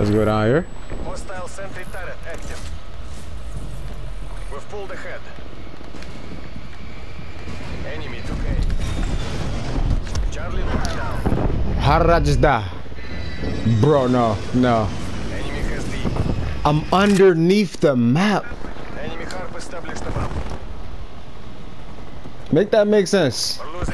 Let's go down here. Hostile sentry turret active. We've pulled ahead. Enemy 2K. Charlie locked down. How did I just die? Bro, no. Enemy has B. I'm underneath the map. Enemy harp established above. Make that make sense. We're losing